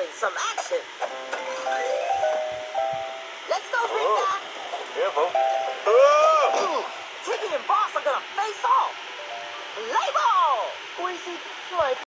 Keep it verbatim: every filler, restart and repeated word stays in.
feeling some action. Let's go, big guy. Careful. Oh! Tiggy and Boss are gonna face off. Play ball. Quincy, like